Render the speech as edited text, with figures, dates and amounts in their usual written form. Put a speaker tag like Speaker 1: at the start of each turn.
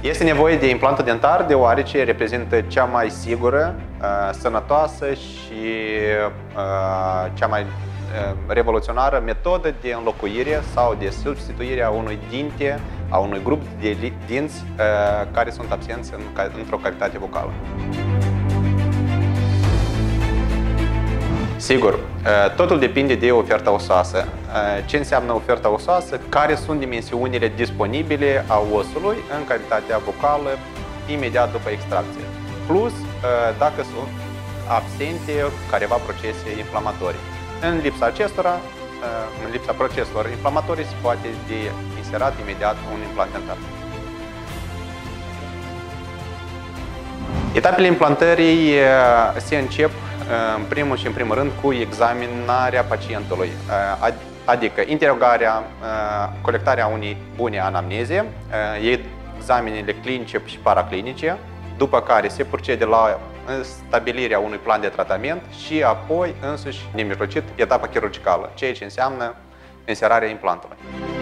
Speaker 1: Este nevoie de implantul dentar deoarece reprezintă cea mai sigură, sănătoasă și cea mai revoluționară metodă de înlocuire sau de substituire a unui dinte, a unui grup de dinți care sunt absenți într-o cavitate vocală. Sigur, totul depinde de oferta osoasă. Ce înseamnă oferta osoasă? Care sunt dimensiunile disponibile a osului în cavitatea vocală imediat după extracție. Plus, dacă sunt absente careva procese inflamatorii. În lipsa acestora, în lipsa proceselor inflamatorii, se poate de inserat imediat un implant dentar. Etapele implantării se încep în primul rând cu examinarea pacientului, adică interogarea, colectarea unei bune anamneze, examenele clinice și paraclinice, după care se procede la stabilirea unui plan de tratament și apoi însuși nemijlocit etapa chirurgicală, ceea ce înseamnă inserarea implantului.